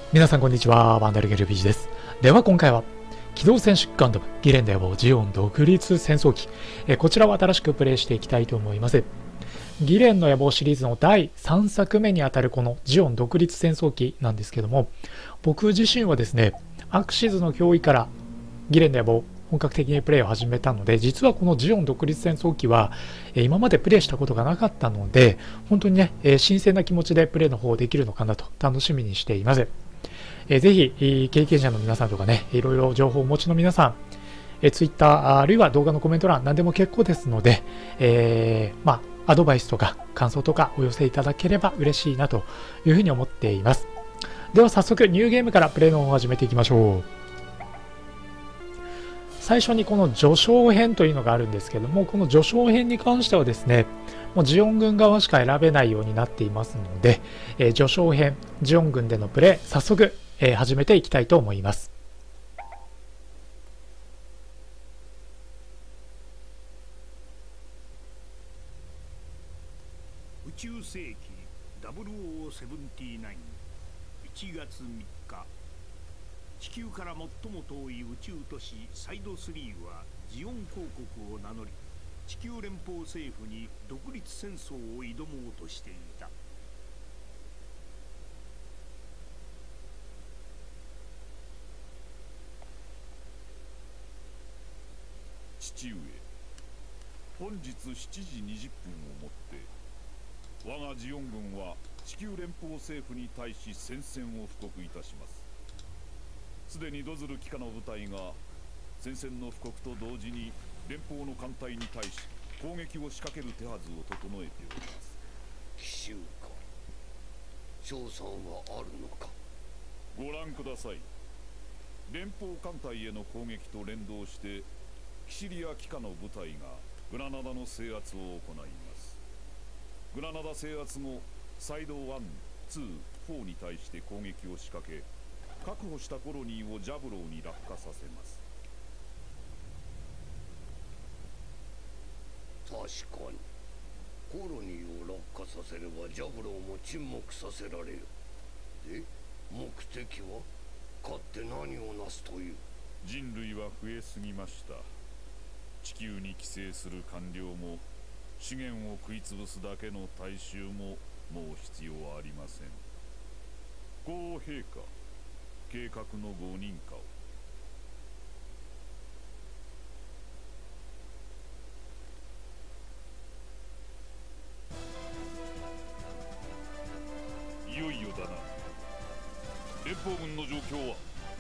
皆さんこんにちは、ワンダルゲルビジです。では今回は機動戦士ガンダムギレンの野望ジオン独立戦争機、こちらを新しくプレイしていきたいと思います。ギレンの野望シリーズの第3作目にあたるこのジオン独立戦争機なんですけども、僕自身はですね、アクシズの脅威からギレンの野望本格的にプレイを始めたので、実はこのジオン独立戦争機は今までプレイしたことがなかったので、本当にね、新鮮な気持ちでプレイの方できるのかなと楽しみにしています。ぜひ経験者の皆さんとかね、いろいろ情報をお持ちの皆さん、ツイッターあるいは動画のコメント欄何でも結構ですので、アドバイスとか感想とかお寄せいただければ嬉しいなというふうに思っています。では早速ニューゲームからプレイの方を始めていきましょう。最初にこの序章編というのがあるんですけども、この序章編に関してはですね、もうジオン軍側しか選べないようになっていますので、序章編ジオン軍でのプレイ早速始めていきたいと思います。 宇宙世紀0079、1月3日、地球から最も遠い宇宙都市サイド3はジオン公国を名乗り、地球連邦政府に独立戦争を挑もうとしていた。 父上、本日7時20分をもって我がジオン軍は地球連邦政府に対し宣戦を布告いたします。すでにドズル機下の部隊が宣戦の布告と同時に連邦の艦隊に対し攻撃を仕掛ける手はずを整えております。 奇襲か。勝算はあるのか。 ご覧ください。連邦艦隊への攻撃と連動してキシリア機下の部隊がグラナダの制圧を行います。グラナダ制圧後、サイド1、2、4に対して攻撃を仕掛け、確保したコロニーをジャブローに落下させます。 確かにコロニーを落下させればジャブローも沈黙させられる。で、目的は勝って何をなすという。 人類は増えすぎました。地球に寄生する官僚も資源を食い潰すだけの大衆ももう必要はありません。皇陛下、計画のご認可を。いよいよだな。連邦軍の状況は。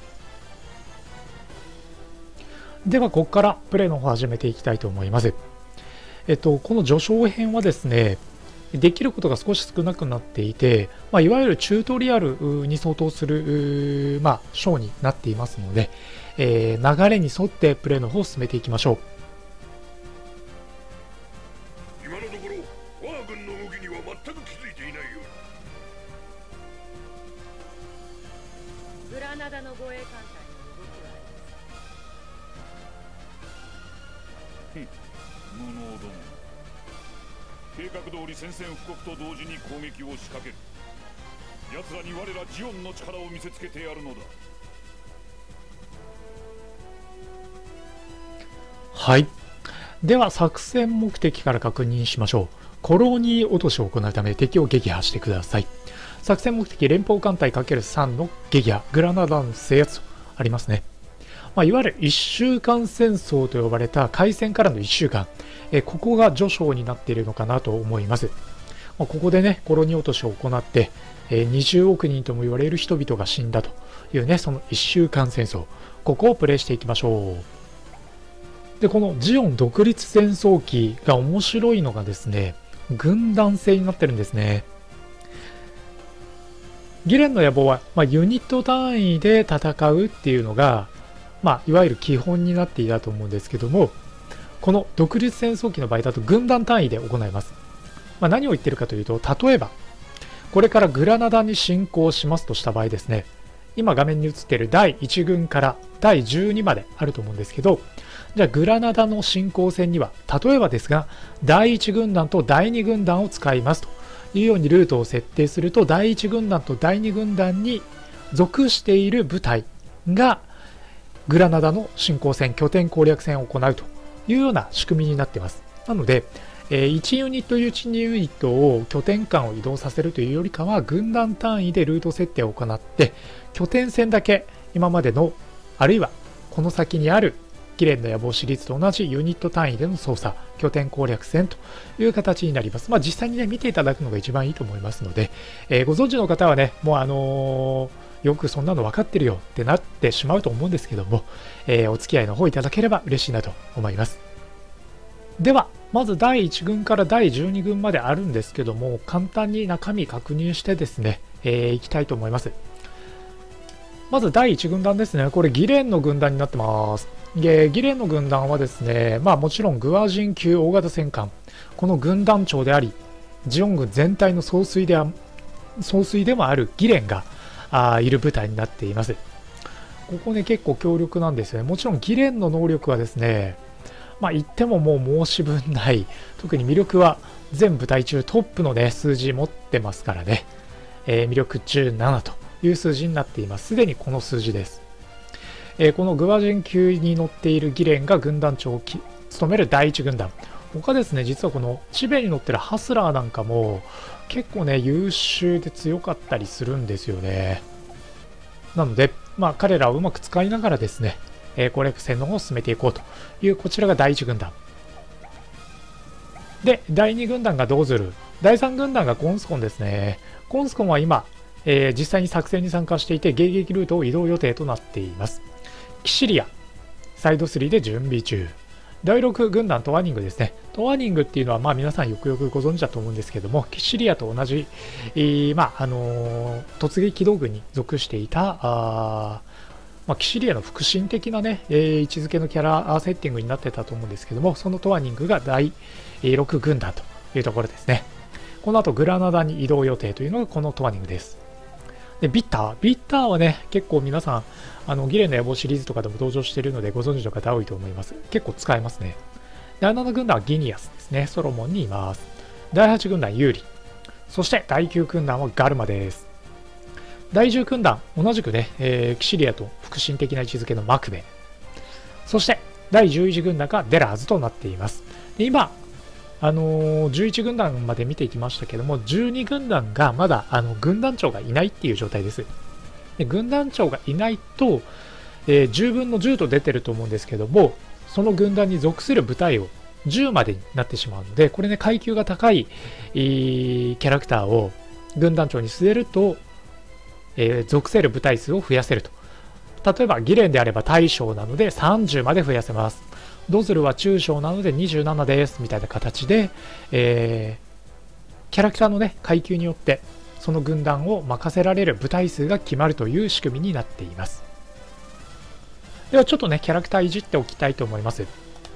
ではここからプレイの方を始めていきたいと思います。この序章編はですね、できることが少し少なくなっていて、いわゆるチュートリアルに相当する、章になっていますので、流れに沿ってプレイの方を進めていきましょう。 今のところ我が軍の動きには全く気づいていないよう。グラナダの護衛艦隊の動きはあります。 無能ども。計画通り宣戦布告と同時に攻撃を仕掛ける。奴らに我らジオンの力を見せつけてやるのだ。 はい。では作戦目的から確認しましょう。コロニー落としを行うため敵を撃破してください。作戦目的連邦艦隊 ×3 の撃破、グラナダの制圧とありますね。いわゆる1週間戦争と呼ばれた開戦からの1週間、ここが序章になっているのかなと思います。ここでね、コロニー落としを行って、20億人とも言われる人々が死んだというね、その1週間戦争、ここをプレイしていきましょう。で、このジオン独立戦争機が面白いのがですね、軍団制になってるんですね。ギレンの野望は、ユニット単位で戦うっていうのが、いわゆる基本になっていたと思うんですけども、この独立戦争機の場合だと軍団単位で行います。何を言ってるかというと、例えばこれからグラナダに侵攻しますとした場合ですね、今画面に映っている第1軍から第12まであると思うんですけど、じゃあグラナダの侵攻戦には例えばですが第1軍団と第2軍団を使いますというようにルートを設定すると、第1軍団と第2軍団に属している部隊がグラナダの侵攻戦、拠点攻略戦を行うというような仕組みになっています。なので、1ユニット1ユニットを拠点間を移動させるというよりかは、軍団単位でルート設定を行って、拠点戦だけ今までの、あるいはこの先にあるギレンの野望シリーズと同じユニット単位での操作、拠点攻略戦という形になります。実際にね、見ていただくのが一番いいと思いますので、ご存知の方はね、もうよくそんなの分かってるよってなってしまうと思うんですけども、お付き合いの方いただければ嬉しいなと思います。では、まず第1軍から第12軍まであるんですけども、簡単に中身確認してですね、いきたいと思います。まず第1軍団ですね。これギレンの軍団になってます。ギレンの軍団はですね、もちろんグアジン級大型戦艦、この軍団長であり、ジオン軍全体の総帥でもあるギレンがいる部隊になっています。ここね、結構強力なんですよね。もちろんギレンの能力はですね、言ってももう申し分ない。特に魅力は全部隊中トップのね、数字持ってますからね。魅力17という数字になっています。すでにこの数字です。このグアジン級に乗っているギレンが軍団長を務める第1軍団。他ですね、実はこのチベに乗ってるハスラーなんかも結構ね、優秀で強かったりするんですよね。なので、彼らをうまく使いながらですね、攻略戦の方を進めていこうという、こちらが第1軍団。で、第2軍団がドーズル。第3軍団がコンスコンですね。コンスコンは今、実際に作戦に参加していて、迎撃ルートを移動予定となっています。キシリア、サイド3で準備中。第6軍団トワニングですね。トワニングっていうのは、皆さんよくよくご存知だと思うんですけども、キシリアと同じ、突撃機動軍に属していた、キシリアの腹心的なね、位置づけのキャラセッティングになってたと思うんですけども、そのトワニングが第6軍団というところですね。この後グラナダに移動予定というのがこのトワニングです。で、ビッターはね、結構皆さん、ギレンの野望シリーズとかでも登場しているのでご存知の方多いと思います。結構使えますね。第7軍団はギニアスですね。ソロモンにいます。第8軍団ユーリ。そして第9軍団はガルマです。第10軍団、同じくね、キシリアと腹心的な位置づけのマクベ。そして第11軍団がデラーズとなっています。で今、11軍団まで見ていきましたけども、12軍団がまだ軍団長がいないっていう状態です。で軍団長がいないと、10分の10と出てると思うんですけども、その軍団に属する部隊を10までになってしまうので、これね、階級が高い、キャラクターを軍団長に据えると、属せる部隊数を増やせると。例えばギレンであれば大将なので30まで増やせます。ドズルは中将なので27ですみたいな形で、キャラクターのね、階級によってその軍団を任せられる部隊数が決まるという仕組みになっています。ではちょっとね、キャラクターいじっておきたいと思います。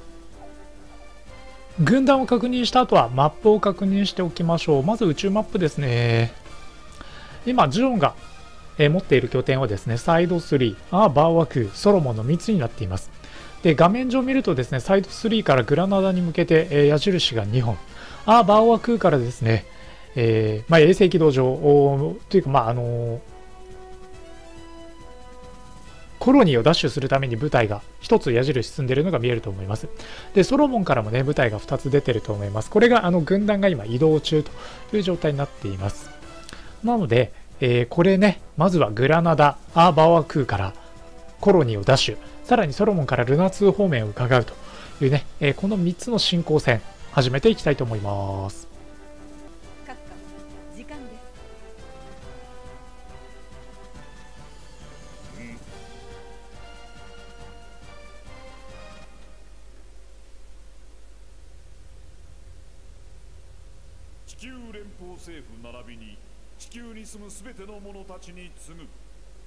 軍団を確認した後はマップを確認しておきましょう。まず宇宙マップですね。今ジオンが持っている拠点はですね、サイド3、バーワクー、ソロモンの3つになっています。で、画面上見るとですね、サイド3からグラナダに向けて、矢印が2本、バーワクーからですね、衛星軌道上というか、コロニーを奪取するために部隊が1つ矢印進んでいるのが見えると思います。で、ソロモンからもね、部隊が2つ出てると思います。これが軍団が今移動中という状態になっています。なので、これね、まずはグラナダ、バーワクーからコロニーを奪取、さらにソロモンからルナ2方面を伺うというね、この3つの進行線、始めていきたいと思います。 閣下、時間です。 地球連邦政府並びに地球に住むすべての者たちに告ぐ。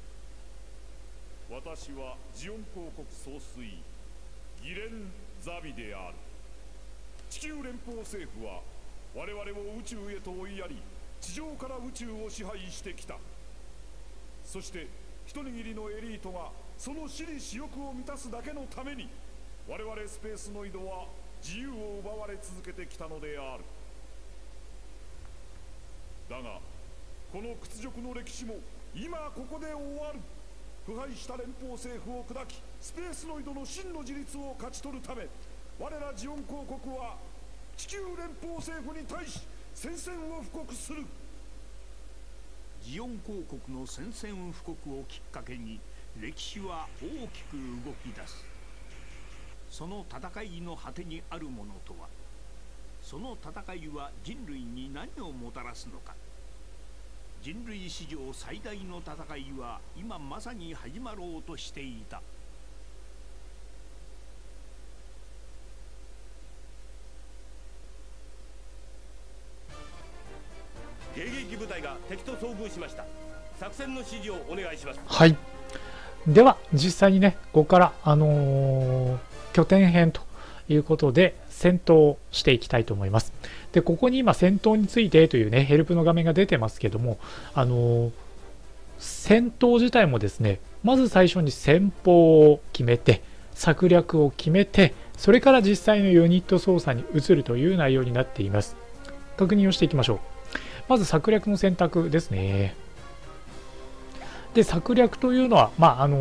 私はジオン公国総帥ギレン・ザビである。地球連邦政府は我々を宇宙へと追いやり、地上から宇宙を支配してきた。そして一握りのエリートがその私利私欲を満たすだけのために、我々スペースノイドは自由を奪われ続けてきたのである。だがこの屈辱の歴史も今ここで終わる。腐敗した連邦政府を砕き、スペースノイドの真の自立を勝ち取るため、我らジオン公国は地球連邦政府に対し宣戦を布告する。 ジオン公国の宣戦布告をきっかけに歴史は大きく動き出す。その戦いの果てにあるものとは、その戦いは人類に何をもたらすのか。人類史上最大の戦いは今まさに始まろうとしていた。 迎撃部隊が敵と遭遇しました。作戦の指示をお願いします。 はい。では実際にね、ここから拠点編ということで戦闘をしていきたいと思います。で、ここに今戦闘についてというねヘルプの画面が出てますけども、戦闘自体もですね、まず最初に戦法を決めて策略を決めて、それから実際のユニット操作に移るという内容になっています。確認をしていきましょう。まず策略の選択ですね。で、策略というのは、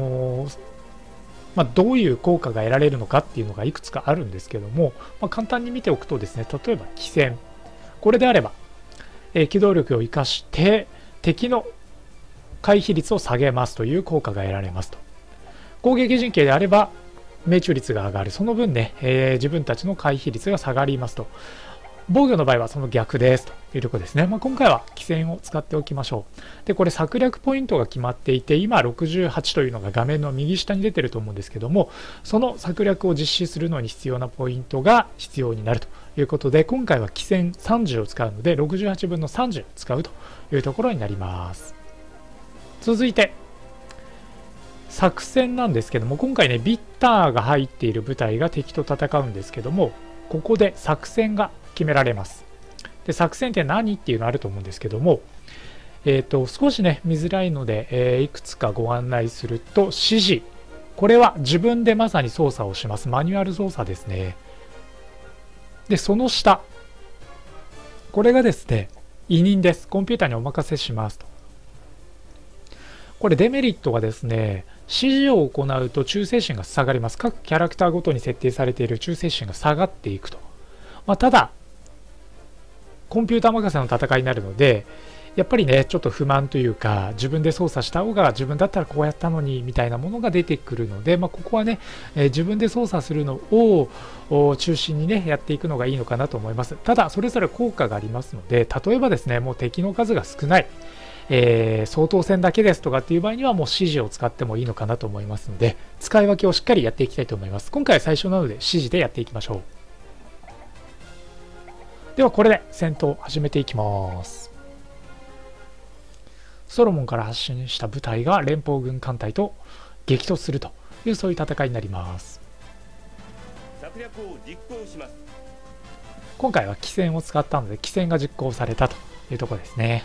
どういう効果が得られるのかっていうのがいくつかあるんですけども、簡単に見ておくとですね、例えば機戦、これであれば、機動力を生かして敵の回避率を下げますという効果が得られますと。攻撃陣形であれば命中率が上がる、その分ね、自分たちの回避率が下がりますと。防御の場合はその逆ですというところですね。今回は機戦を使っておきましょう。で、これ策略ポイントが決まっていて、今68というのが画面の右下に出てると思うんですけども、その策略を実施するのに必要なポイントが必要になるということで、今回は機戦30を使うので68分の30使うというところになります。続いて作戦なんですけども、今回ねビッターが入っている部隊が敵と戦うんですけども、ここで作戦が決められます。で、作戦って何っていうのあると思うんですけども、少しね見づらいので、いくつかご案内すると、指示、これは自分でまさに操作をします。マニュアル操作ですね。で、その下、これがですね委任です。コンピューターにお任せしますと。これデメリットがですね、指示を行うと忠誠心が下がります。各キャラクターごとに設定されている忠誠心が下がっていくと。ただコンピューター任せの戦いになるので、やっぱりねちょっと不満というか、自分で操作した方が自分だったらこうやったのにみたいなものが出てくるので、ここはね、自分で操作するのを中心にねやっていくのがいいのかなと思います。ただそれぞれ効果がありますので、例えばですね、もう敵の数が少ない、総統戦だけですとかっていう場合にはもう指示を使ってもいいのかなと思いますので、使い分けをしっかりやっていきたいと思います。今回は最初なので指示でやっていきましょう。ではこれで戦闘を始めていきます。ソロモンから発進した部隊が連邦軍艦隊と激突するという、そういう戦いになります。 策略を実行します。 今回は機戦を使ったので機戦が実行されたというところですね。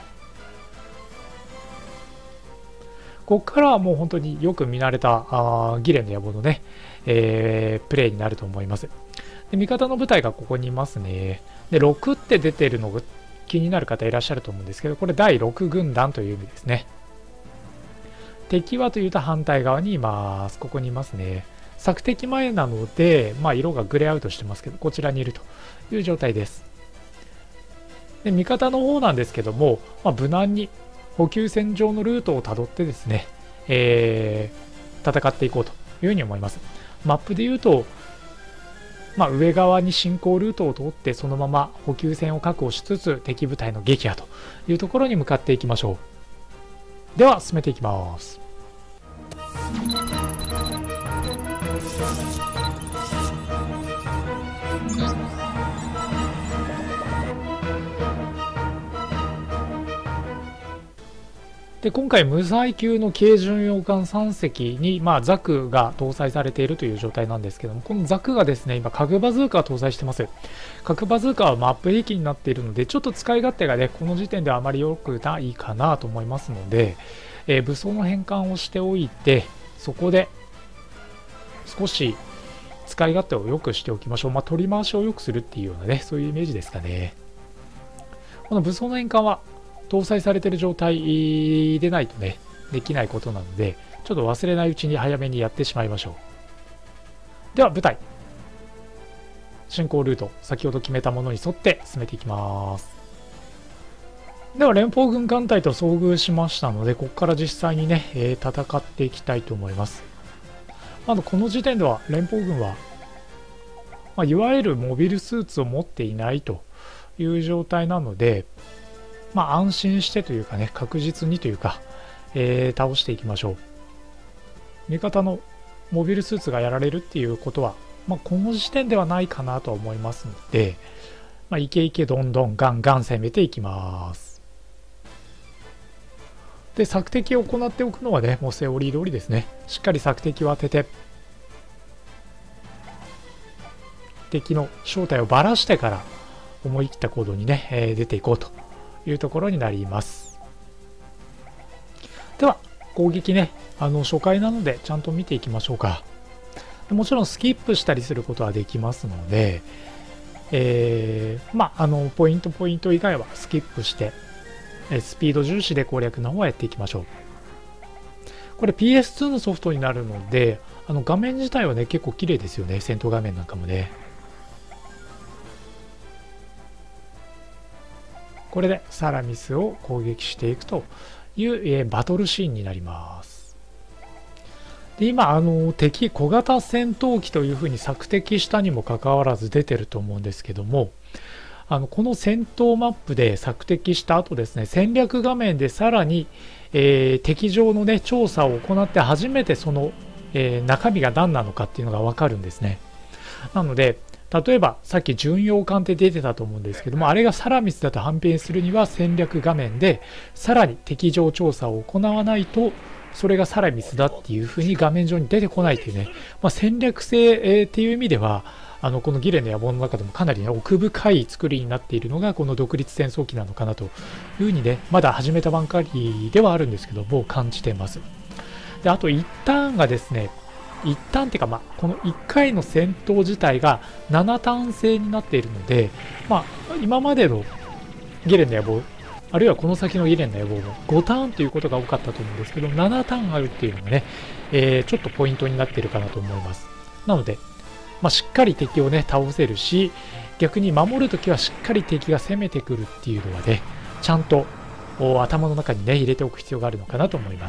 ここからはもう本当によく見慣れたギレンの野望のね、プレイになると思います。で、味方の部隊がここにいますね。で、6って出てるのが気になる方いらっしゃると思うんですけど、これ第6軍団という意味ですね。敵はというと反対側にいます。ここにいますね。索敵前なので、色がグレーアウトしてますけど、こちらにいるという状態です。で、味方の方なんですけども、無難に補給線上のルートをたどってですね、戦っていこうというふうに思います。マップで言うと、上側に進行ルートを通って、そのまま補給線を確保しつつ敵部隊の撃破というところに向かっていきましょう。では進めていきます。で、今回無載級の軽巡洋艦3隻に、ザクが搭載されているという状態なんですけども、このザクがですね今核バズーカを搭載してます。核バズーカはマップ兵器になっているので、ちょっと使い勝手がねこの時点ではあまり良くないかなと思いますので、武装の変換をしておいて、そこで少し使い勝手を良くしておきましょう。取り回しを良くするっていうようなね、そういうイメージですかね。この武装の変換は搭載されている状態でないとね、 できないことなので、ちょっと忘れないうちに早めにやってしまいましょう。では舞台進行ルート、先ほど決めたものに沿って進めていきます。では連邦軍艦隊と遭遇しましたので、ここから実際にね、戦っていきたいと思います。この時点では連邦軍は、いわゆるモビルスーツを持っていないという状態なので、安心してというかね、確実にというか、倒していきましょう。味方のモビルスーツがやられるっていうことは、この時点ではないかなとは思いますので、イケイケどんどんガンガン攻めていきます。で、索敵を行っておくのはね、もうセオリー通りですね。しっかり索敵を当てて、敵の正体をばらしてから思い切った行動にね、出ていこうというところになります。では攻撃ね、初回なのでちゃんと見ていきましょうか。もちろんスキップしたりすることはできますので、ポイント以外はスキップしてスピード重視で攻略の方はやっていきましょう。これ PS2 のソフトになるので、画面自体はね結構綺麗ですよね。戦闘画面なんかもね。これでサラミスを攻撃していくという、バトルシーンになります。で今敵小型戦闘機というふうに索敵したにもかかわらず出てると思うんですけども、この戦闘マップで索敵した後ですね、戦略画面でさらに、敵情のね調査を行って初めてその、中身が何なのかっていうのが分かるんですね。なので例えばさっき巡洋艦って出てたと思うんですけども、あれがサラミスだと判別するには戦略画面でさらに敵情調査を行わないとそれがサラミスだっていうふうに画面上に出てこないというね、戦略性、っていう意味ではこのギレンの野望の中でもかなり、ね、奥深い作りになっているのがこの独立戦争機なのかなというふうにね、まだ始めたばんかりではあるんですけども感じています。であと一旦がですね、一旦っていうか、この1回の戦闘自体が7ターン制になっているので、今までのギレンの野望、あるいはこの先のギレンの野望も5ターンということが多かったと思うんですけど、7ターンあるっていうのがね、ちょっとポイントになっているかなと思います。なので、しっかり敵をね倒せるし、逆に守るときはしっかり敵が攻めてくるっていうのはね、ちゃんと頭の中にね入れておく必要があるのかなと思います。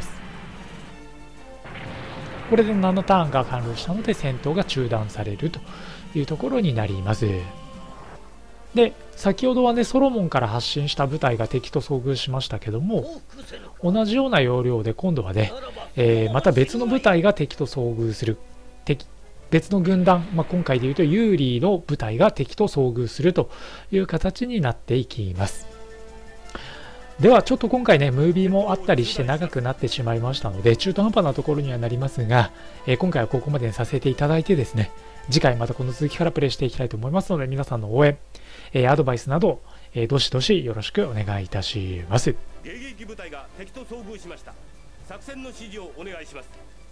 これで7ターンが完了したので戦闘が中断されるというところになります。で先ほどはねソロモンから発進した部隊が敵と遭遇しましたけども、同じような要領で今度はね、また別の部隊が敵と遭遇する、別の軍団、今回でいうとユーリーの部隊が敵と遭遇するという形になっていきます。ではちょっと今回ねムービーもあったりして長くなってしまいましたので中途半端なところにはなりますが、今回はここまでにさせていただいてですね、次回またこの続きからプレイしていきたいと思いますので、皆さんの応援、アドバイスなど、どしどしよろしくお願いいたします。 迎撃部隊が敵と遭遇しました。作戦の指示をお願いします。